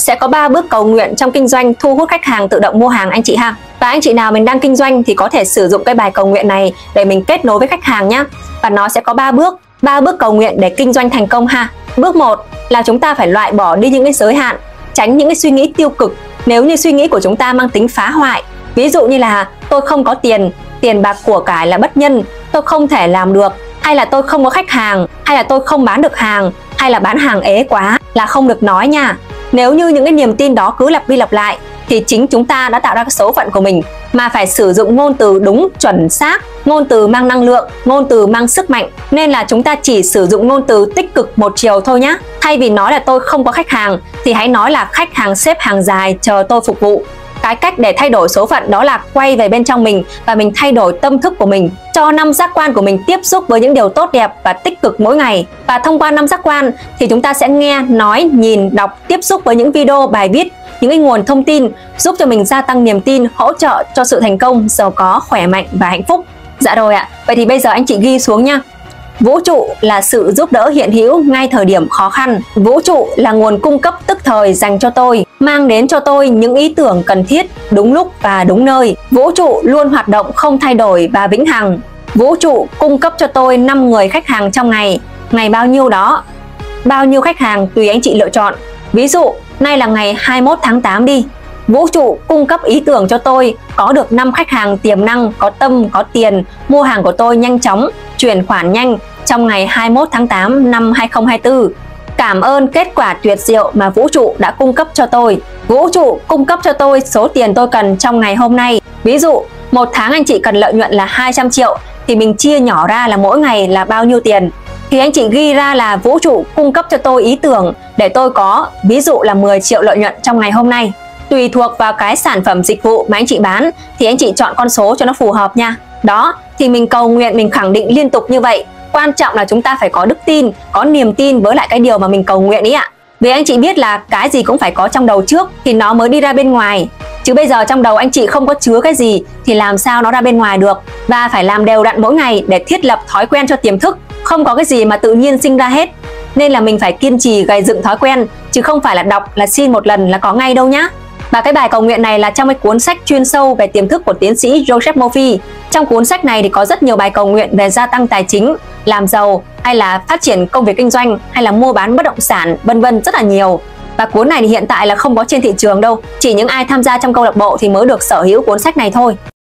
sẽ có 3 bước cầu nguyện trong kinh doanh thu hút khách hàng tự động mua hàng anh chị ha. Và anh chị nào mình đang kinh doanh thì có thể sử dụng cái bài cầu nguyện này để mình kết nối với khách hàng nhá. Và nó sẽ có 3 bước cầu nguyện để kinh doanh thành công ha. Bước 1 là chúng ta phải loại bỏ đi những cái giới hạn, tránh những cái suy nghĩ tiêu cực. Nếu như suy nghĩ của chúng ta mang tính phá hoại, ví dụ như là tôi không có tiền, tiền bạc của cải là bất nhân, tôi không thể làm được, hay là tôi không có khách hàng, hay là tôi không bán được hàng, hay là bán hàng ế quá, là không được nói nha. Nếu như những cái niềm tin đó cứ lặp đi lặp lại thì chính chúng ta đã tạo ra cái số phận của mình. Mà phải sử dụng ngôn từ đúng, chuẩn xác, ngôn từ mang năng lượng, ngôn từ mang sức mạnh. Nên là chúng ta chỉ sử dụng ngôn từ tích cực một chiều thôi nhá. Thay vì nói là tôi không có khách hàng thì hãy nói là khách hàng xếp hàng dài chờ tôi phục vụ. Cái cách để thay đổi số phận đó là quay về bên trong mình và mình thay đổi tâm thức của mình, cho 5 giác quan của mình tiếp xúc với những điều tốt đẹp và tích cực mỗi ngày. Và thông qua 5 giác quan thì chúng ta sẽ nghe, nói, nhìn, đọc, tiếp xúc với những video, bài viết, những cái nguồn thông tin giúp cho mình gia tăng niềm tin, hỗ trợ cho sự thành công, giàu có, khỏe mạnh và hạnh phúc. Dạ rồi ạ. Vậy thì bây giờ anh chị ghi xuống nha. Vũ trụ là sự giúp đỡ hiện hữu ngay thời điểm khó khăn. Vũ trụ là nguồn cung cấp tức thời dành cho tôi, mang đến cho tôi những ý tưởng cần thiết, đúng lúc và đúng nơi. Vũ trụ luôn hoạt động không thay đổi và vĩnh hằng. Vũ trụ cung cấp cho tôi 5 người khách hàng trong ngày. Ngày bao nhiêu đó, bao nhiêu khách hàng tùy anh chị lựa chọn. Ví dụ, nay là ngày 21 tháng 8 đi. Vũ trụ cung cấp ý tưởng cho tôi có được 5 khách hàng tiềm năng, có tâm, có tiền, mua hàng của tôi nhanh chóng, chuyển khoản nhanh trong ngày 21 tháng 8 năm 2024. Cảm ơn kết quả tuyệt diệu mà vũ trụ đã cung cấp cho tôi. Vũ trụ cung cấp cho tôi số tiền tôi cần trong ngày hôm nay. Ví dụ, một tháng anh chị cần lợi nhuận là 200 triệu thì mình chia nhỏ ra là mỗi ngày là bao nhiêu tiền. Thì anh chị ghi ra là vũ trụ cung cấp cho tôi ý tưởng để tôi có ví dụ là 10 triệu lợi nhuận trong ngày hôm nay. Tùy thuộc vào cái sản phẩm dịch vụ mà anh chị bán thì anh chị chọn con số cho nó phù hợp nha. Đó, thì mình cầu nguyện, mình khẳng định liên tục như vậy. Quan trọng là chúng ta phải có đức tin, có niềm tin với lại cái điều mà mình cầu nguyện ý ạ. Vì anh chị biết là cái gì cũng phải có trong đầu trước thì nó mới đi ra bên ngoài. Chứ bây giờ trong đầu anh chị không có chứa cái gì thì làm sao nó ra bên ngoài được. Và phải làm đều đặn mỗi ngày để thiết lập thói quen cho tiềm thức. Không có cái gì mà tự nhiên sinh ra hết. Nên là mình phải kiên trì gầy dựng thói quen, chứ không phải là đọc là xin một lần là có ngay đâu nhá. Và cái bài cầu nguyện này là trong cái cuốn sách chuyên sâu về tiềm thức của tiến sĩ Joseph Murphy. Trong cuốn sách này thì có rất nhiều bài cầu nguyện về gia tăng tài chính, làm giàu, hay là phát triển công việc kinh doanh, hay là mua bán bất động sản, vân vân, rất là nhiều. Và cuốn này thì hiện tại là không có trên thị trường đâu, chỉ những ai tham gia trong câu lạc bộ thì mới được sở hữu cuốn sách này thôi.